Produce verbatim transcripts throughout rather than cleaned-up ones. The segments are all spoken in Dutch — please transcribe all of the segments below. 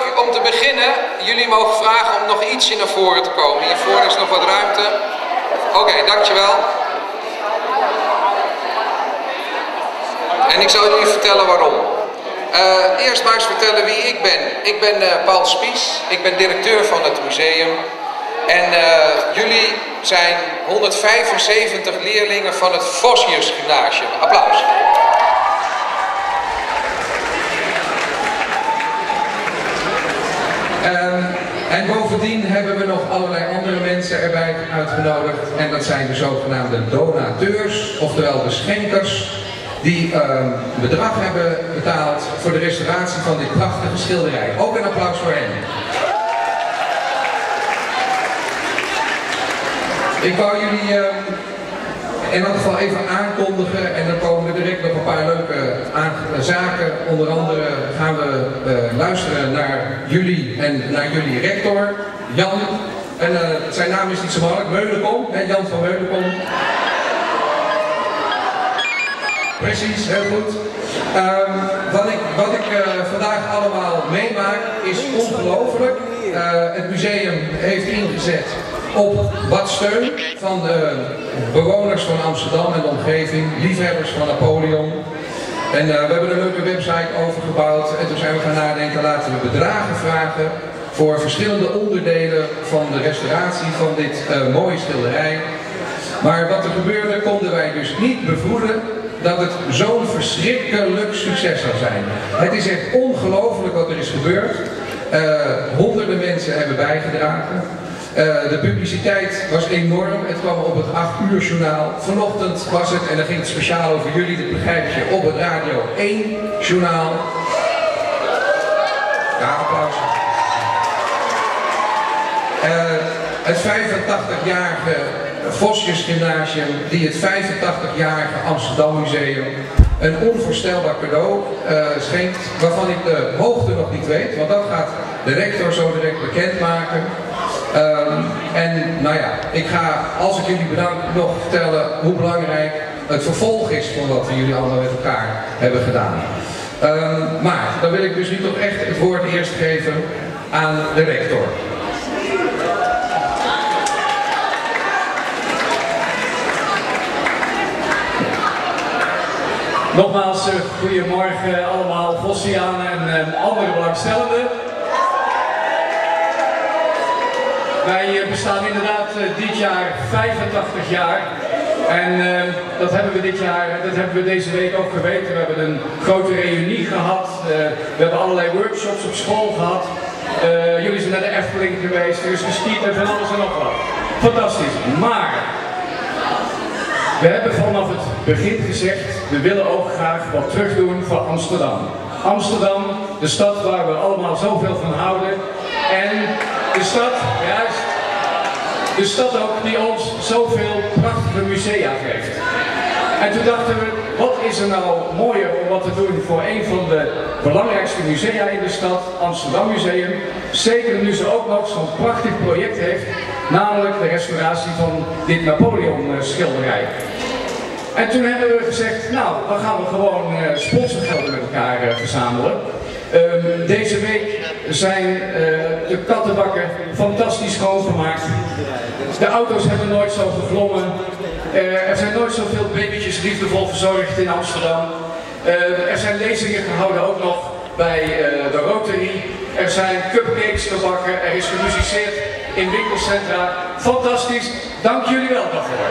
ik om te beginnen jullie mogen vragen om nog ietsje naar voren te komen. Hiervoor is nog wat ruimte. Oké, okay, dankjewel. En ik zal jullie vertellen waarom. Uh, eerst maar eens vertellen wie ik ben. Ik ben uh, Paul Spies, ik ben directeur van het museum. En uh, jullie zijn honderdvijfenzeventig leerlingen van het Vossius Gymnasium. Applaus. Um, en bovendien hebben we nog allerlei andere mensen erbij uitgenodigd. En dat zijn de zogenaamde donateurs, oftewel de schenkers, die um, bedrag hebben betaald voor de restauratie van dit prachtige schilderij. Ook een applaus voor hen. Ik wou jullie uh, in elk geval even aankondigen en dan komen er direct nog een paar leuke zaken. Onder andere gaan we uh, luisteren naar jullie en naar jullie rector, Jan. En uh, zijn naam is niet zo makkelijk, Meulenkom, hè, Jan van Meulenkom. Precies, heel goed. Um, wat ik, wat ik uh, vandaag allemaal meemaak is ongelooflijk. Uh, het museum heeft ingezet op wat steun van de bewoners van Amsterdam en de omgeving, liefhebbers van Napoleon. En uh, we hebben een leuke website overgebouwd en toen zijn we gaan nadenken, laten we bedragen vragen voor verschillende onderdelen van de restauratie van dit uh, mooie schilderij. Maar wat er gebeurde, konden wij dus niet bevroeden dat het zo'n verschrikkelijk succes zou zijn. Het is echt ongelooflijk wat er is gebeurd. Uh, honderden mensen hebben bijgedragen. Uh, de publiciteit was enorm. Het kwam op het acht uur journaal. Vanochtend was het, en dan ging het speciaal over jullie, dat begrijp je, op het Radio één journaal. Ja, applaus. Uh, het vijfentachtigjarige Vossius Gymnasium, die het vijfentachtigjarige Amsterdam Museum een onvoorstelbaar cadeau uh, schenkt, waarvan ik de hoogte nog niet weet, want dat gaat de rector zo direct bekendmaken. Um, en nou ja, ik ga, als ik jullie bedank, nog vertellen hoe belangrijk het vervolg is van wat we jullie allemaal met elkaar hebben gedaan. Um, maar dan wil ik dus nu toch echt het woord eerst geven aan de rector. Nogmaals, uh, goedemorgen allemaal Vossianen en uh, andere belangstellenden. Wij uh, bestaan inderdaad uh, dit jaar vijfentachtig jaar. En uh, dat hebben we dit jaar, dat hebben we deze week ook geweten. We hebben een grote reunie gehad. Uh, we hebben allerlei workshops op school gehad. Uh, jullie zijn naar de Efteling geweest, er is geskiet en van alles en nog wat. Fantastisch. Maar we hebben vanaf het begin gezegd, we willen ook graag wat terugdoen voor Amsterdam. Amsterdam, de stad waar we allemaal zoveel van houden. En de stad, juist, de stad ook die ons zoveel prachtige musea geeft. En toen dachten we, wat is er nou mooier om wat te doen voor een van de belangrijkste musea in de stad, Amsterdam Museum. Zeker nu ze ook nog zo'n prachtig project heeft, namelijk de restauratie van dit Napoleon schilderij. En toen hebben we gezegd, nou, dan gaan we gewoon uh, sponsorgelden met elkaar uh, verzamelen. Um, deze week zijn uh, de kattenbakken fantastisch schoongemaakt. De auto's hebben nooit zo geglommen. Uh, er zijn nooit zoveel babytjes liefdevol verzorgd in Amsterdam. Uh, er zijn lezingen gehouden ook nog bij uh, de Rotary. Er zijn cupcakes gebakken. Er is gemusiceerd in winkelcentra. Fantastisch. Dank jullie wel daarvoor.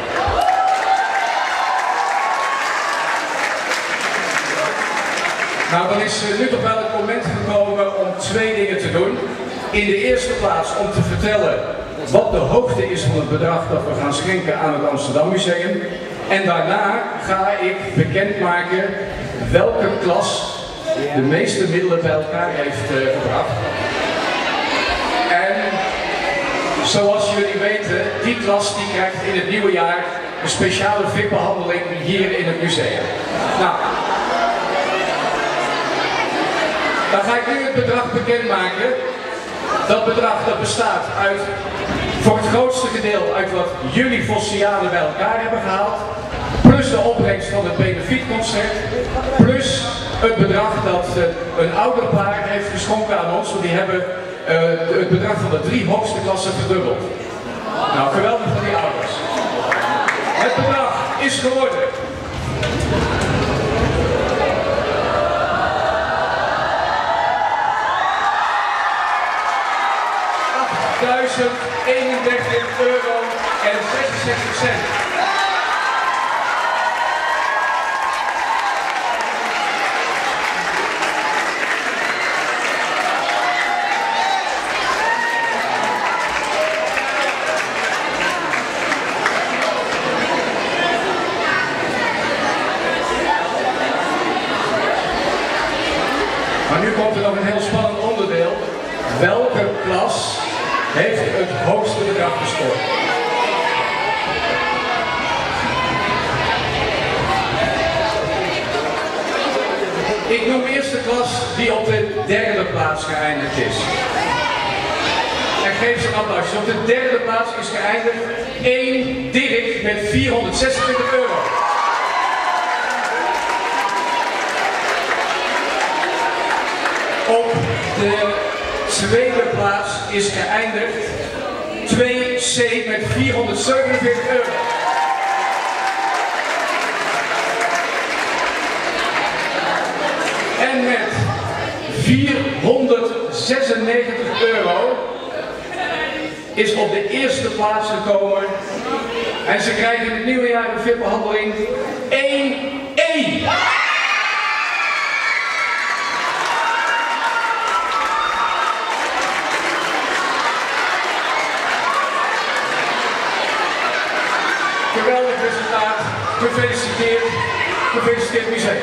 Nou, dan is nu toch wel het moment gekomen om twee dingen te doen. In de eerste plaats om te vertellen wat de hoogte is van het bedrag dat we gaan schenken aan het Amsterdam Museum. En daarna ga ik bekendmaken welke klas de meeste middelen bij elkaar heeft uh, gebracht. En zoals jullie weten, die klas die krijgt in het nieuwe jaar een speciale V I P-behandeling hier in het museum. Nou, dan ga ik nu het bedrag bekendmaken. Dat bedrag dat bestaat uit, voor het grootste gedeelte uit wat jullie Vossianen bij elkaar hebben gehaald. plus de opbrengst van het benefietconcert, plus het bedrag dat uh, een ouderpaar heeft geschonken aan ons, want die hebben uh, het bedrag van de drie hoogste klassen verdubbeld. Nou, geweldig van die ouders. Het bedrag is geworden achtduizend eenendertig euro en zesenzestig cent. Maar nu komt er nog een heel spannend onderdeel. Welke klas heeft het hoogste bedrag gescoord? Ik noem eerst de klas die op de derde plaats geëindigd is. En geef ze een applaus. Op de derde plaats is geëindigd één Dirk met vierhonderdzesentwintig euro. Op de tweede plaats is geëindigd twee C met vierhonderdzevenenveertig euro. En met vierhonderdzesennegentig euro is op de eerste plaats gekomen. En ze krijgen in het nieuwe jaar een V I P-behandeling één E. Geweldig resultaat. Gefeliciteerd. Gefeliciteerd museum.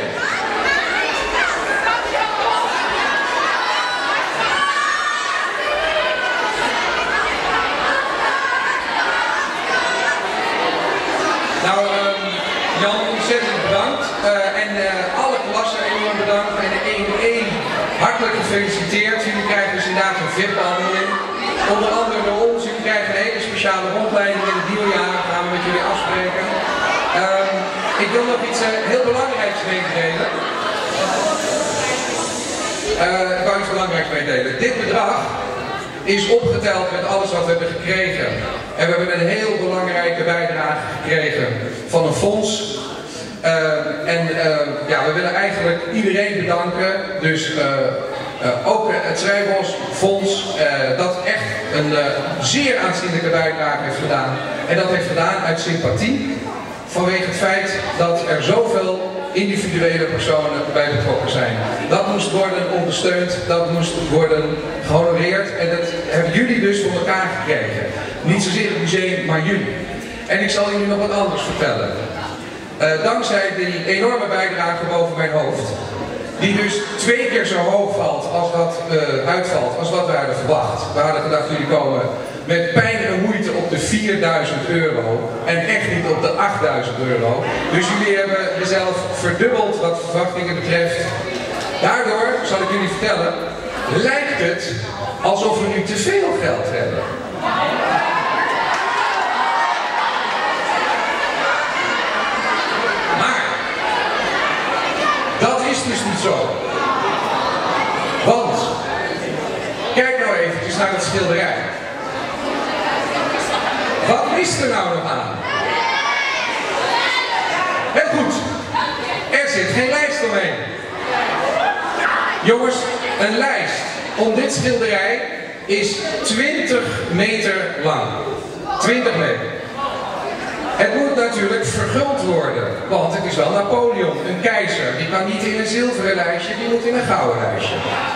Nou, um, Jan, ontzettend bedankt. Uh, en uh, alle klassen enorm bedankt. En de één één hartelijk gefeliciteerd. Jullie krijgen dus inderdaad een V I P-behandeling. Onder andere door ons. Jullie krijgen een hele speciale rondleiding in het nieuwe jaar. Gaan we met jullie afspreken. Um, ik wil nog iets uh, heel belangrijks meedelen. Uh, ik wou iets belangrijks meedelen. Dit bedrag is opgeteld met alles wat we hebben gekregen. En we hebben een heel belangrijke bijdrage gekregen van een fonds. Uh, en uh, ja, we willen eigenlijk iedereen bedanken. Dus uh, uh, ook het Schrijbos Fonds, uh, dat echt een uh, zeer aanzienlijke bijdrage heeft gedaan. En dat heeft gedaan uit sympathie. Vanwege het feit dat er zoveel individuele personen bij betrokken zijn. Dat moest worden ondersteund, dat moest worden gehonoreerd en dat hebben jullie dus voor elkaar gekregen. Niet zozeer het museum, maar jullie. En ik zal jullie nog wat anders vertellen. Uh, dankzij die enorme bijdrage boven mijn hoofd, die dus twee keer zo hoog valt als wat uh, uitvalt, als wat we hadden verwacht. We hadden gedacht, jullie komen met pijn en moeite op de vierduizend euro en echt niet op de achtduizend euro. Dus jullie hebben mezelf verdubbeld wat verwachtingen betreft. Daardoor, zal ik jullie vertellen, lijkt het alsof we nu te veel geld hebben. Maar dat is dus niet zo. Want, kijk nou eventjes naar het schilderij. Wat mist er nou nog aan? Heel goed. Er zit geen lijst omheen. Jongens, een lijst om dit schilderij is twintig meter lang. twintig meter. Het moet natuurlijk verguld worden, want het is wel Napoleon, een keizer. Die kan niet in een zilveren lijstje, die moet in een gouden lijstje.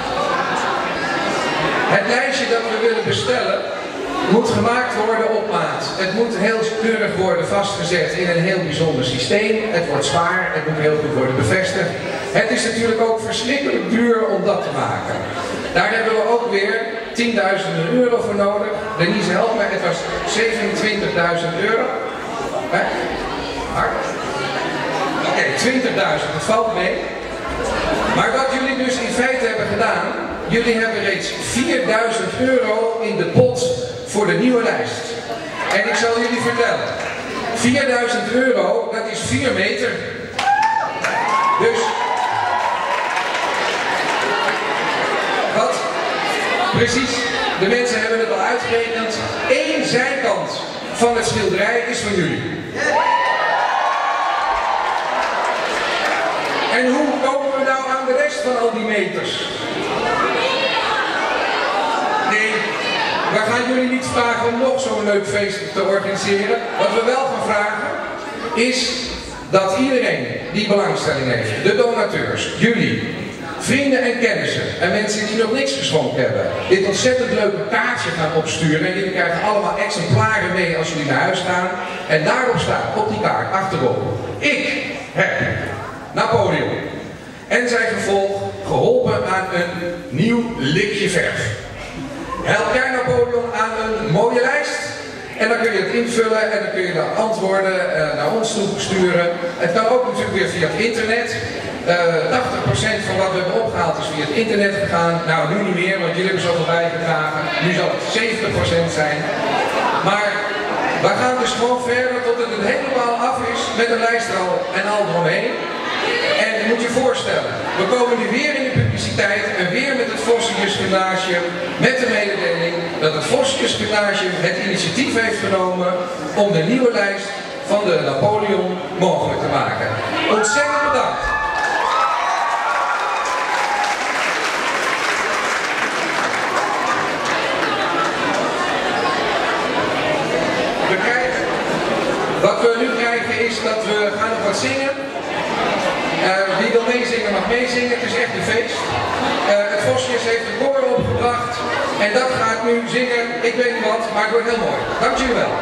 Het lijstje dat we willen bestellen moet gemaakt worden op maat. Het moet heel keurig worden vastgezet in een heel bijzonder systeem. Het wordt zwaar, het moet heel goed worden bevestigd. Het is natuurlijk ook verschrikkelijk duur om dat te maken. Daar hebben we ook weer tienduizenden euro voor nodig. Denise, help mij, het was zevenentwintigduizend euro. Hard. Oké, okay, twintigduizend, dat valt mee. Maar wat jullie dus in feite hebben gedaan, jullie hebben reeds vierduizend euro in de pot voor de nieuwe lijst. En ik zal jullie vertellen, vierduizend euro, dat is vier meter. Dus wat? Precies, de mensen hebben het al uitgerekend. Eén zijkant van het schilderij is van jullie. En hoe komen we nou aan de rest van al die meters? Nee, we gaan jullie niet vragen om nog zo'n leuk feest te organiseren. Wat we wel gaan vragen is dat iedereen die belangstelling heeft, de donateurs, jullie, vrienden en kennissen en mensen die nog niks geschonken hebben, dit ontzettend leuke kaartje gaan opsturen. En jullie krijgen allemaal exemplaren mee als jullie naar huis gaan. En daarop staat, op die kaart, achterop, ik heb Napoleon en zijn gevolg geholpen aan een nieuw likje verf. Help jij Napoleon aan een mooie lijst? En dan kun je het invullen en dan kun je de antwoorden uh, naar ons toe sturen. Het kan ook natuurlijk weer via het internet. Uh, tachtig procent van wat we hebben opgehaald is via het internet gegaan. Nou, nu niet meer, want jullie hebben zoveel bijgedragen. Nu zal het zeventig procent zijn. Maar we gaan dus gewoon verder tot het het helemaal af is met een lijst er al en al eromheen. En je moet je voorstellen, we komen nu weer in de publiciteit en weer met het Vossius Gymnasium met de mededeling dat het Vossius Gymnasium het initiatief heeft genomen om de nieuwe lijst van de Napoleon mogelijk te maken. Ontzettend bedankt! We krijgen, wat we nu krijgen is dat we gaan nog wat zingen. Uh, wie wil meezingen mag meezingen, het is echt een feest. Uh, het Vossius heeft een koor opgebracht en dat gaat nu zingen, ik weet niet wat, maar het wordt heel mooi. Dank jullie wel.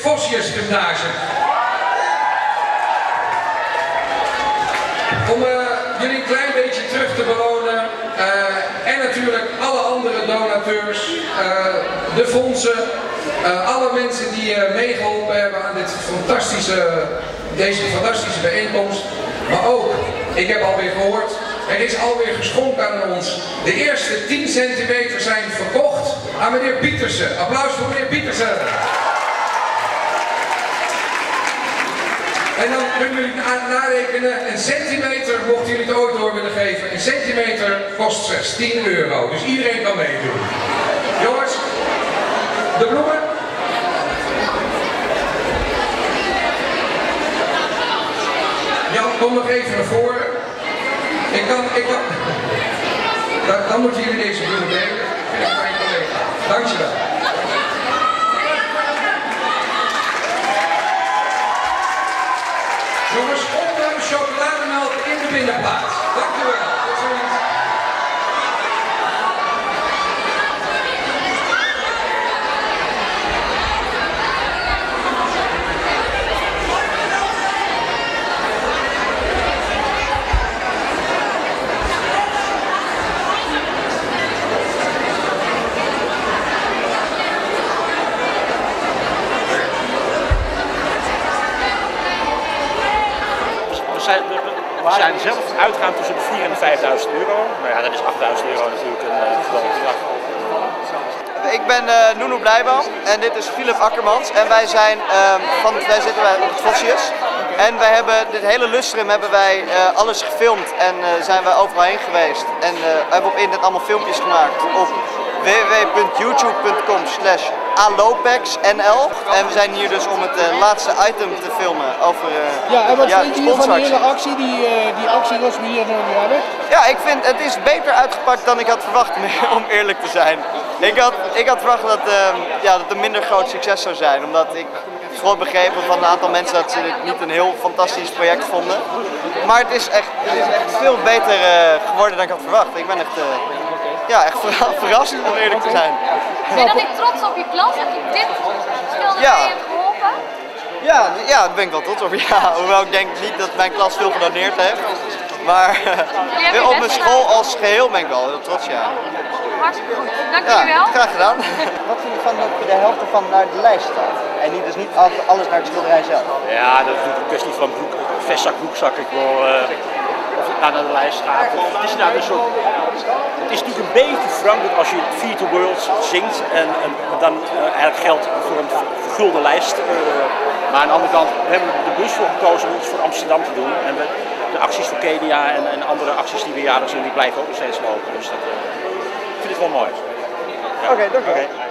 Vossius Gymnasium. Om uh, jullie een klein beetje terug te belonen uh, en natuurlijk alle andere donateurs, uh, de fondsen, uh, alle mensen die uh, meegeholpen hebben aan dit fantastische, deze fantastische bijeenkomst. Maar ook, ik heb alweer gehoord, er is alweer geschonken aan ons. De eerste tien centimeter zijn verkocht aan meneer Pietersen. Applaus voor meneer Pietersen. En dan kunnen jullie narekenen, een centimeter, mochten jullie het ooit door willen geven, een centimeter kost slechts tien euro. Dus iedereen kan meedoen. Jongens, de bloemen. Jan, kom nog even naar voren. Ik kan, ik kan. Dan, dan moeten jullie deze bloemen delen. Dankjewel. Jongens, opruim chocolademelk in de binnenplaats. Dankjewel. Tot ziens. We zijn zelf uitgegaan tussen de vierduizend en de vijfduizend euro. Nou ja, dat is achtduizend euro natuurlijk een uh, geweldig bedrag. Ik ben uh, Nuno Blijboom en dit is Philip Akkermans en wij zijn uh, van wij zitten bij op het Vossius. En wij hebben dit hele lustrum hebben wij uh, alles gefilmd en uh, zijn wij overal heen geweest. En uh, hebben op internet allemaal filmpjes gemaakt op w w w punt youtube punt com slash alopex n l. En we zijn hier dus om het uh, laatste item te filmen over uh, ja, en wat ja, vind je hier van die hele actie, die, uh, die actie zoals we hier nu hebben? Ja, ik vind het is beter uitgepakt dan ik had verwacht, om eerlijk te zijn. Ik had, ik had verwacht dat, uh, ja, dat het een minder groot succes zou zijn, omdat ik vooral begrepen van een aantal mensen dat ze dit niet een heel fantastisch project vonden. Maar het is echt, het is echt veel beter uh, geworden dan ik had verwacht. Ik ben echt, uh, ja, echt ver verrast om eerlijk te zijn. Ben je dan niet trots op je klas dat je dit schilderij ja. hebt geholpen? Ja, ja, daar ben ik wel trots op. Ja, hoewel ik denk niet dat mijn klas veel gedoneerd heeft. Maar uh, op mijn school als geheel ben ik wel heel trots, ja. Hartstikke goed. Dank jullie wel. Ja, graag gedaan. Wat vind je van dat de helft ervan naar de lijst staat? En niet, dus niet alles naar het schilderij zelf? Ja, dat is natuurlijk een kwestie van broek, vestzak, broekzak. Ik wil, uh, of het nou naar de lijst gaat. Of, het, is nou een soort, het is natuurlijk een beetje veranderd als je Feed the World zingt en, en dan uh, eigenlijk geldt voor een vergulde lijst. Uh, maar aan de andere kant, we hebben er bewust voor gekozen om iets voor Amsterdam te doen. En we, de acties voor Kenia en, en andere acties die we jaarlijks doen, die blijven ook nog steeds lopen. Dus dat, uh, ik vind het wel mooi. Ja. Oké, okay, dank je wel. Okay.